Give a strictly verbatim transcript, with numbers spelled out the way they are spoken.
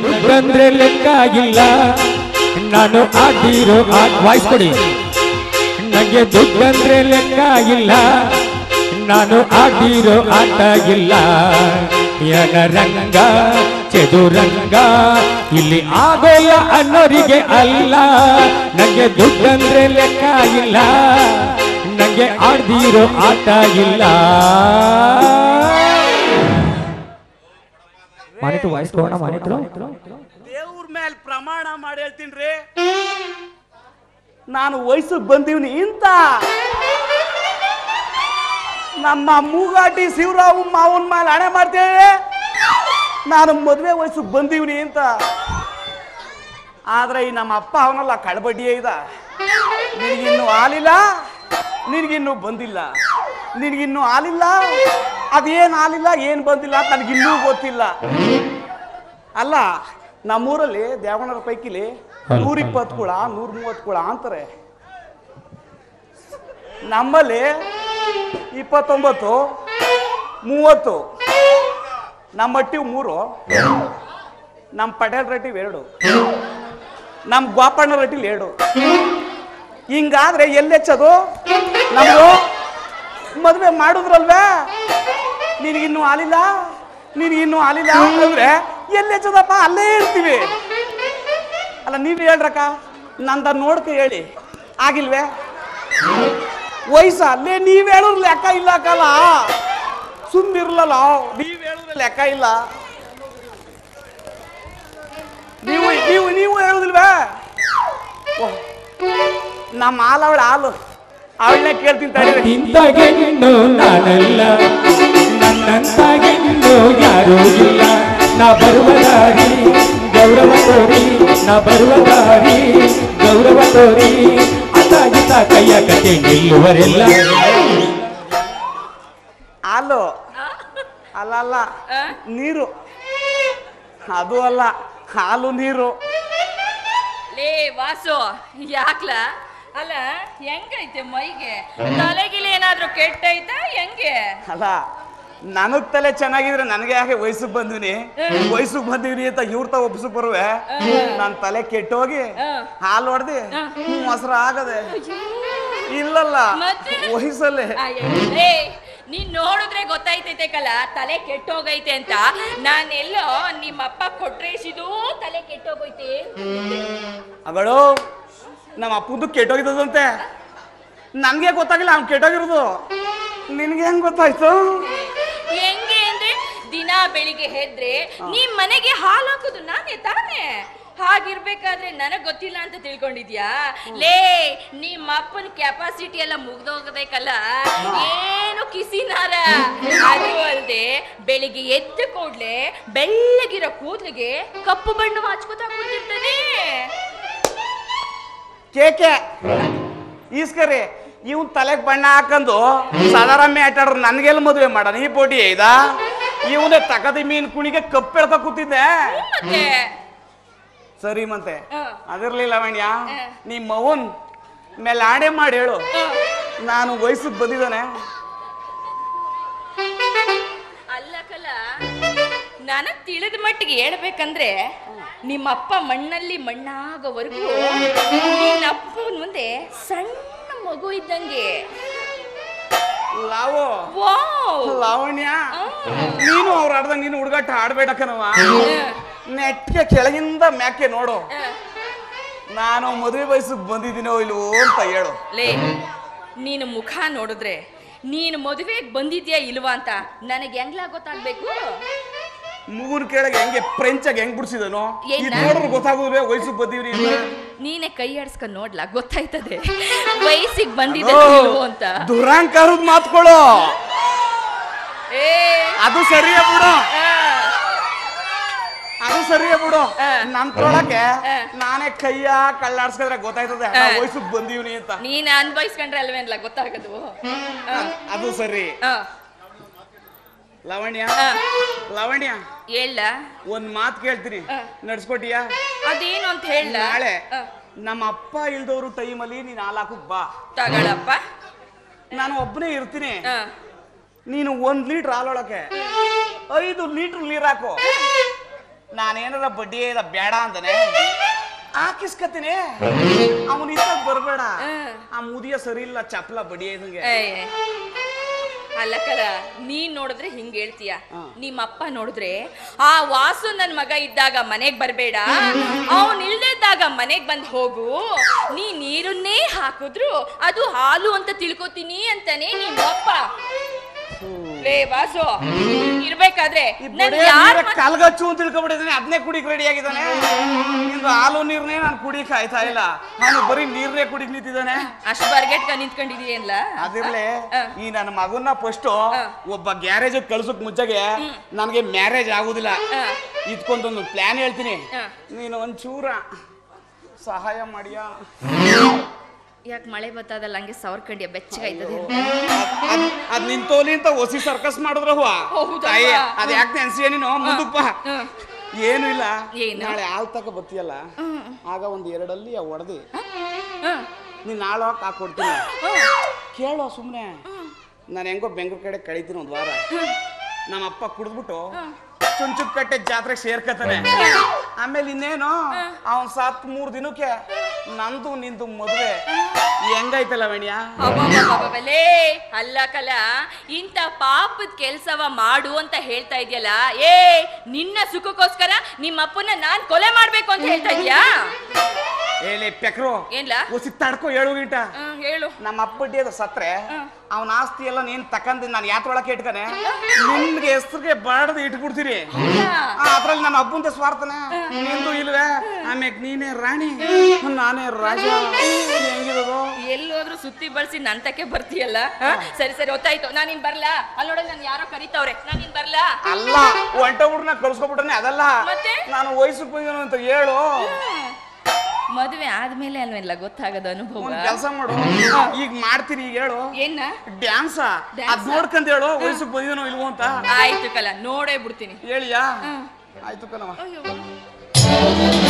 ದುಡ್ಡಂದ್ರೆ ಲೆಕ್ಕ ಇಲ್ಲ ನಾನು ಆಡಿರೋ ವಾಯ್ಸ್ ಕೊಡಿ ನಂಗೆ ದುಡ್ಡಂದ್ರೆ ಲೆಕ್ಕ ಇಲ್ಲ ನಾನು ಆಡಿರೋ ಆಟ ಇಲ್ಲ ರಂಗ ಚದುರಂಗ ಇಲ್ಲಿ ಆಗೋಲ್ಲ ಅನ್ನೋರಿಗೆ ಅಲ್ಲ ನಂಗೆ ದುಡ್ಡಂದ್ರೆ ಲೆಕ್ಕ ಇಲ್ಲ ನಂಗೆ ಆಡ್ದಿರೋ ಆಟ ಇಲ್ಲ ಮಾನಿಟ್ರು ವಾಯ್ಸ್ ಕೊಡೋಣ ಮಾನಿಟ್ರು ದೇವ್ರ ಮೇಲೆ ಪ್ರಮಾಣ ಮಾಡಿ ಹೇಳ್ತೀನಿ ನಾನು ವಯಸ್ಸಿಗೆ ಬಂದೀವ್ನಿ ಇಂತ ನಮ್ಮ ಮೂಗಾಟಿ ಶಿವರಾವ್ ಮಾವನ್ ಮೇಲೆ ಹಣೆ ಮಾಡ್ತೇವೆ ನಾನು ಮದುವೆ ವಯಸ್ಸಿಗೆ ಬಂದೀವ್ನಿ ಅಂತ ಆದ್ರೆ ಈ ನಮ್ಮ ಅಪ್ಪ ಅವನಲ್ಲ ಕಳ್ಬಡ್ಡಿಯೇ ಇದ ನಿನಗಿನ್ನು ಹಾಲಿಲ್ಲ ನಿನಗಿನ್ನೂ ಬಂದಿಲ್ಲ ನಿನಗಿನ್ನೂ ಹಾಲಿಲ್ಲ ಅದೇನು ಹಾಲಿಲ್ಲ ಏನು ಬಂದಿಲ್ಲ ಅಂತ ನನಗಿನ್ನೂ ಗೊತ್ತಿಲ್ಲ ಅಲ್ಲ ನಮ್ಮೂರಲ್ಲಿ ದೇವಣ್ಣರ ಪೈಕಿಲಿ ನೂರಿಪ್ಪತ್ತು ಕುಳ ನೂರ ಮೂವತ್ತು ಕುಳ ಅಂತಾರೆ ನಮ್ಮಲ್ಲಿ ಇಪ್ಪತ್ತೊಂಬತ್ತು ಮೂವತ್ತು ನಮ್ಮ ಮಟ್ಟಿವ್ ಮೂರು ನಮ್ಮ ಪಟೇಲ್ ರೆಡ್ಡಿವ್ ಎರಡು ನಮ್ಮ ಗೋಪಣ್ಣ ರೆಡ್ಡಿಲ್ ಎರಡು ಹಿಂಗಾದ್ರೆ ಎಲ್ಲೆಚ್ಚದು ನಮ್ದು ಮದುವೆ ಮಾಡಿದ್ರಲ್ವೇ ನಿನಗಿನ್ನೂ ಹಾಲಿಲ್ಲ ನಿನಗಿನ್ನೂ ಹಾಲಿಲ್ಲ ಅಂದ್ರೆ ಎಲ್ಲೆಚ್ಚದಪ್ಪ ಅಲ್ಲೇ ಇರ್ತೀವಿ ಅಲ್ಲ ನೀವು ಹೇಳ್ರಕ್ಕ ನಂದ ನೋಡ್ಕ ಹೇಳಿ ಆಗಿಲ್ವೇ ವಯಸ್ಸ ಅಲ್ಲೇ ನೀವ್ ಹೇಳಿದ್ರೆ ಲೆಕ್ಕ ಇಲ್ಲ ಅಕ್ಕಲ್ಲ ಸುಮ್ಮಿರ್ಲಲ್ಲ ನೀವ್ ಹೇಳಿದ್ರೆ ಲೆಕ್ಕ ಇಲ್ಲ ನೀವು ನೀವು ನೀವು ಹೇಳುದಿಲ್ವೇ ನಮ್ಮ ಹಾಲು ಅವಳ ಹಾಲು ಅವಳನ್ನೇ ಕೇಳ್ತೀನಿ ಇಂತಾಗೆಣ್ಣು ನಾನಲ್ಲ ನನ್ನಂತಾಗೆಣ್ಣು ಯಾರೂ ಇಲ್ಲ ನಾ ಬರುವ ದಾರಿ ಗೌರವ ತೋರಿ ನಾ ಬರುವ ದಾರಿ ಗೌರವ ತೋರಿ ಅತಾಗಿತ ಕೈಯ ಕತೆ ನಿಲ್ಲುವರೆಲ್ಲ ಹಾಲು ಅಲ್ಲ ಅಲ್ಲ ನೀರು ಅದು ಅಲ್ಲ ಹಾಲು ನೀರು ಲೇ ವಾಸು ಯಾಕ್ಲ ಅಲ್ಲ ಹೆಂಗೈತೆ ಮೈಗೆ ತಲೆಗಿಲಿ ಏನಾದ್ರೂ ಕೆಟ್ಟೈತಾ ಹೆಂಗೆ ಅಲ್ಲ ನನಗ್ ತಲೆ ಚೆನ್ನಾಗಿದ್ರೆ ನನಗೆ ಯಾಕೆ ವಯಸ್ಸಿಗೆ ಬಂದಿನಿ ವಯಸ್ಸಿಗೆ ಬಂದಿವ್ನಿ ಅಂತ ಇವ್ರ ತ ಒಪ್ಸಕ್ ಬರುವೆ ನನ್ ತಲೆ ಕೆಟ್ಟೋಗಿ ಹಾಲು ಹೊಡ್ದಿ ಮೊಸರು ಆಗದೆ ಇಲ್ಲಲ್ಲ ವಯಸ್ಸಲ್ಲೇ ನೀನ್ ನೋಡಿದ್ರೆ ಗೊತ್ತಾಯ್ತೈತೆ ಕಲ ತಲೆ ಕೆಟ್ಟೋಗೈತೆ ಅಂತ ನಾನೆಲ್ಲೋ ನಿಮ್ಮಪ್ಪ ಕೊಟ್ರೇಸಿದು ತಲೆ ಕೆಟ್ಟೋಗೈತೆ ಅಗಳು ನಮ್ಮ ಅಪ್ಪಂದು ಕೆಟ್ಟೋಗಿದಂತೆ ನನ್ಗೆ ಗೊತ್ತಾಗಿಲ್ಲ ಅವ್ನು ಕೆಟ್ಟೋಗಿರೋದು ನಿನ್ಗೆ ಹೆಂಗ್ ಗೊತ್ತಾಯ್ತು ಹೆಂಗೆ ಅಂದ್ರೆ ದಿನ ಬೆಳಿಗ್ಗೆ ಹೆದ್ರೆ ನಿಮ್ ಮನೆಗೆ ಹಾಲು ಹಾಕೋದು ನಾನೇ ತಾನೇ ಹಾಗಿರ್ಬೇಕಾದ್ರೆ ನನಗ್ ಗೊತ್ತಿಲ್ಲ ಅಂತ ತಿಳ್ಕೊಂಡಿದ್ಯಾ ಲೇ ನಿಮ್ಮ ಅಪ್ಪನ ಕೆಪಾಸಿಟಿ ಎಲ್ಲ ಮುಗ್ದೋಗಬೇಕಲ್ಲ ಏನು ಕಿಸಿನಾರ ಅದು ಅಲ್ದೆ ಬೆಳಿಗ್ಗೆ ಎದ್ದ ಕೂಡ್ಲೆ ಬೆಳ್ಳಗಿರೋ ಕೂದ್ಲಿಗೆ ಕಪ್ಪು ಬಣ್ಣ ಹಚ್ಕೋತಾ ಕೂತಿರ್ತಾನೆ ಕೇಕೆ ಈಸ್ಕರಿ ಇವನ್ ತಲೆಗೆ ಬಣ್ಣ ಹಾಕಂದು ಸಾಧಾರಮ್ಮೆ ಆಟಾಡ್ರು ನನ್ಗೆಲ್ಲ ಮದುವೆ ಮಾಡ ನೀ ಪೋಟಿ ಇದ ಇವನೇ ತಕದಿ ಮೀನ್ ಕುಣಿಗೆ ಕಪ್ಪು ಎಳ್ಕ ಕೂತಿದ್ದೆ ಸರಿ ಮತ್ತೆ ಅದಿರ್ಲಿಲ್ಲ ವಣ್ಯ ನಿಮ್ಮ ಮೌನ್ ಮೇಲೆ ಆಣೆ ಮಾಡಿ ಹೇಳು ನಾನು ವಯಸ್ಸಿಗೆ ಬಂದಿದ್ದಾನೆ ಅಲ್ಲಕಲ್ಲ ನನಗ್ ತಿಳಿದ ಮಟ್ಟಿಗೆ ಹೇಳ್ಬೇಕಂದ್ರೆ ನಿಮ್ಮಪ್ಪ ಮಣ್ಣಲ್ಲಿ ಮಣ್ಣಾಗೋವರೆಗೂ ನಿನ್ನಪ್ಪನ ಮುಂದೆ ಸಣ್ಣ ಮಗು ಇದ್ದಂಗೆ ಲಾವೋ ಲಾವಣ್ಯ ನೀನು ಅವ್ರ ಆಡ್ದ ನೀನು ಹುಡುಗಾಟ ಆಡ್ಬೇಡಕ್ಕನವ ನೆಟ್ಗೆ ಕೆಳಗಿಂದ ಮ್ಯಾಕೆ ನೋಡು ನಾನು ಮದುವೆ ವಯಸ್ಸಿಗೆ ಬಂದಿದ್ದೀನೋ ಇಲ್ವೋ ಅಂತ ಹೇಳು ಲೇ ನೀನು ಮುಖ ನೋಡಿದ್ರೆ ನೀನು ಮದುವೆಗೆ ಬಂದಿದ್ಯಾ ಇಲ್ವಾ ಅಂತ ನನಗೆ ಹೆಂಗ್ಲ ಗೊತ್ತಾಗ್ಬೇಕು ಮೂಗನ್ ಕೆಳಗೆ ಹೆಂಗೆ ಫ್ರೆಂಚಾಗಿ ಹೆಂಗ್ ಬಿಡ್ಸಿದನು ನೋಡ್ರು ಗೊತ್ತಾಗುದ್ರೆ ವಯಸ್ಸಿಗೆ ಬಂದಿವ್ರಿ ನೀನೆ ಕೈ ಆಡ್ಸ್ಕೊಂಡ್ ನೋಡ್ಲಾ ಗೊತ್ತಾಯ್ತದೆ ವಯಸ್ಸಿಗೆ ಬಂದಿದೆ ಅಂತ ದುರಾಂಕಾರದ ಮಾತ್ಕೊಳ್ಳೋ ಅದು ಸರಿಯೇ ಬಿಡು ಅದು ಸರಿಯೇ ಬಿಡು ನನ್ ತೊಳಕ್ಕೆ ನಾನೇ ಕೈಯ ಕಳ್ಳಾಡ್ಸ್ಕೊಂಡ್ರೆ ಗೊತ್ತಾಯ್ತದೆ ವಯಸ್ಸಿಗೆ ಬಂದೀವ್ನಿ ಅಂತ ನೀನ್ ಅನ್ಭವಿಸ್ಕೊಂಡ್ರೆ ಅಲ್ವೇನ್ಲ ಗೊತ್ತಾಗದು ಅದು ಸರಿ ಲವಣ್ಯ ಲವಣ್ಯ ಹೇಳ ಒಂದ್ ಮಾತು ಕೇಳ್ತೀನಿ ನಡ್ಸ್ಕೊಟ್ಟಿಯಾ ಅದೇನು ಅಂತ ಹೇಳ ನಾಳೆ ನಮ್ಮ ಅಪ್ಪ ಇಲ್ದವ್ರು ಟೈಮಲ್ಲಿ ನೀನ್ ಹಾಲಾಕಕ್ ಬಾ ತಗಳಪ್ಪ ನಾನು ಒಬ್ಬನೇ ಇರ್ತೀನಿ ನೀನು ಒಂದ್ ಲೀಟರ್ ಹಾಲೊಳಕ್ಕೆ ಐದು ಲೀಟರ್ ನೀರ್ ಹಾಕು ನಾನೇನಾರ ಬಡ್ಡಿ ಇದ ಬೇಡ ಅಂತಾನೆ ಹಾಕಿಸ್ಕತೀನಿ ಅವನು ಇದ್ದಾಗ ಬರ್ಬೇಡ ಆ ಮುದಿಯ ಸರಿ ಇಲ್ಲ ಚಪ್ಪಲ ಬಡಿ ಇದಂಗೆ ಅಲ್ಲ ಕಲ ನೀನ್ ನೋಡಿದ್ರೆ ಹಿಂಗ್ ಹೇಳ್ತೀಯ ನಿಮ್ಮಪ್ಪ ನೋಡಿದ್ರೆ ಆ ವಾಸು ನನ್ ಮಗ ಇದ್ದಾಗ ಮನೆಗ್ ಬರ್ಬೇಡ ಅವನ್ ಇಲ್ದಿದ್ದಾಗ ಮನೆಗ್ ಬಂದ್ ಹೋಗು ನೀ ನೀರನ್ನೇ ಹಾಕಿದ್ರು ಅದು ಹಾಲು ಅಂತ ತಿಳ್ಕೊತೀನಿ ಅಂತಾನೆ ನಿಮ್ಮಪ್ಪ. ಲೇ ವಾಸು ಇರ್ಬೇಕಾದ್ರೆ ಕಲ್ಗಚ್ಚು ಅಂತ ತಿಳ್ಕೊಬಿಟ್ಟಿದ್ದಾನೆ ಅದನ್ನೇ ಕುಡಿಕ್ ರೆಡಿ ಆಗಿದ್ದಾನೆ. ನಿಂದು ಹಾಲು ನೀರ್ನೇ ನಾನು ಕುಡಿಕ್ ಆಯ್ತಾ ಇಲ್ಲ ನಾನು ಬರೀ ನೀರ್ನೇ ಕುಡಿಕ್ ನಿಂತಿದ್ದಾನೆ. ಅಷ್ಟು ಬರ್ಗೆಟ್ಕ ನಿಂತ್ಕೊಂಡಿದೀಯಲ್ಲ ಅದಿರ್ಲಿ ಈ ನನ್ನ ಮಗನ್ನ ಫಸ್ಟ್ ಒಬ್ಬ ಗ್ಯಾರೇಜ್ ಕಳ್ಸಕ್ ಮುಂಚೆಗೆ ನನ್ಗೆ ಮ್ಯಾರೇಜ್ ಆಗುದಿಲ್ಲ ಇದ್ಕೊಂದೊಂದು ಪ್ಲಾನ್ ಹೇಳ್ತೀನಿ ನೀನು ಒಂಚೂರ ಸಹಾಯ ಮಾಡಿಯಾ. ಯಾಕೆ ಮಳೆ ಬತ್ತದಲ್ಲ ಹಂಗೆ ಸವರ್ ಕಂಡಿಯ ಬೆಚ್ಚಗಾಯ್ತದೆ ಅದ್ ನಿಂತೋಲಿ ಅಂತ ಹೊಸಿ ಸರ್ಕಸ್ ಮಾಡಿದ್ರ ಅದ್ ಯಾಕೆ ನೆನ್ಸಿಯ ನೀನು ಮುಂದಪ್ಪ ಏನು ಇಲ್ಲ ನಾಳೆ ಹಾಲ್ ತಕ ಬತ್ತೀಯಲ್ಲ ಆಗ ಒಂದ್ ಎರಡಲ್ಲಿ ಹೊಡೆದಿ ನೀನ್ ನಾಳೆ ಹಾಕೊಡ್ತೀನಿ ಕೇಳೋ ಸುಮ್ನೆ ನಾನು ಹೆಂಗೋ ಬೆಂಗ್ಳೂರ್ ಕಡೆ ಕಳೀತೀನಿ ಒಂದ್ ವಾರ ನಮ್ಮಪ್ಪ ಕುಡಿದ್ಬಿಟ್ಟು ಚುಂಚುಕ್ ಕಟ್ಟೆ ಜಾತ್ರೆ ಸೇರ್ಕತಾನೆ ಆಮೇಲೆ ಇನ್ನೇನು ಅವನ್ ಸತ್ ಮೂರ್ ದಿನಕ್ಕೆ ನಂದು ನಿಂದು ಮದುವೆ ಹೆಂಗೈತಲ್ಲ ವೇಣಿಯಾ. ಅಲ್ಲ ಕಲ ಇಂತ ಪಾಪದ ಕೆಲ್ಸವ ಮಾಡು ಅಂತ ಹೇಳ್ತಾ ಇದೆಯಲ್ಲ ಏ ನಿನ್ನ ಸುಖಕ್ಕೋಸ್ಕರ ನಿಮ್ಮಪ್ಪನ ನಾನ್ ಕೊಲೆ ಮಾಡ್ಬೇಕು ಅಂತ ಹೇಳ್ತಾ ಇದ್ಯಾ. ಹೇಳಿ ಪೆಕ್ರು ಏನ್ಲ ಒಸಿ ತಡ್ಕೋ ಏಳು ಗಂಟ ಹೇಳು ನಮ್ಮ ಅಪ್ಪಡ್ಡಿ ಅದು ಸತ್ರೆ ಅವನ ಆಸ್ತಿ ಎಲ್ಲ ನೀನ್ ತಕಂದ್ ನಾನು ಯಾತ್ರೊಳಕ್ಕೆ ಇಟ್ಕನೆ ನಿನ್ಗೆ ಹೆಸರಿಗೆ ಬಾಡ್ದು ಇಟ್ಬಿಡ್ತೀರಿ ಅದ್ರಲ್ಲಿ ನನ್ನ ಹಬ್ಬಂತ ಸ್ವಾರ್ಥನೆ ನಿಂದು ಇಲ್ವೇ ಆಮ್ಯಾಗ ನೀನೇ ರಾಣಿ ನಾನೇ ರಾಜ ಹೆಂಗಿರೋದು ಎಲ್ಲೋದ್ರು ಸುತ್ತಿ ಬಳಸಿ ನಂತಕ್ಕೆ ಬರ್ತೀಯಲ್ಲ. ಸರಿ ಸರಿ ಗೊತ್ತಾಯ್ತು ನಾನ್ ಇನ್ ಬರ್ಲಾ ಅಲ್ಲಿ ನೋಡ ನಾನು ಯಾರೋ ಕರೀತಾವ್ರೆ ನಾನ್ ಇನ್ ಬರ್ಲಾ. ಅಲ್ಲ ಒಂಟ ಹುಡ್ರನ್ನ ಕಳ್ಸ್ಕೊಬಿಟ್ಟನೆ ಅದಲ್ಲ ನಾನು ವಯಸ್ಸು ಹೋಗಿನ ಅಂತ ಹೇಳು. ಮದುವೆ ಆದ್ಮೇಲೆ ಅಲ್ವೆಲ್ಲ ಗೊತ್ತಾಗದ ಅನುಭವ. ಕೆಲಸ ಮಾಡು ಈಗ ಮಾಡ್ತೀನಿ ಈಗ ಹೇಳು ಏನ ಡ್ಯಾನ್ಸ ಅದ್ ನೋಡ್ಕಂತ ಹೇಳು ವಯಸ್ಸು ಬಂದಿದನೋ ಇಲ್ವೋ ಅಂತ. ಆಯ್ತು ಕಲ ನೋಡೇ ಬಿಡ್ತೀನಿ ಹೇಳಿಯಾ ಆಯ್ತು ಕಣವ.